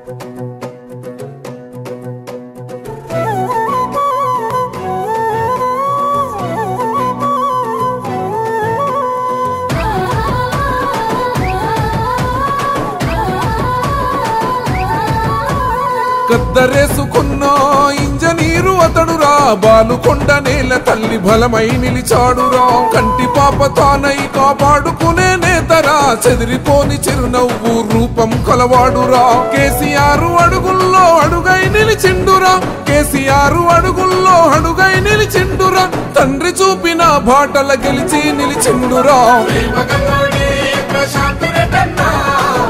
గద్దరేసుకున్న engineer అతడురా, Balkonda నేల తల్లి బలమై నిలిచాడురా. కంటి పాప తానై కాపాడుకునే నేతరా, చెదిరిపోని చిరునవ్వు రూపం కలవాడురా. కేసీఆర్ అడుగుల్లో అడుగై నిలిచిండురా, కేసీఆర్ అడుగుల్లో అడుగై నిలిచిండురా. తండ్రి చూపిన బాటల గెలిచి నిలిచిండురా.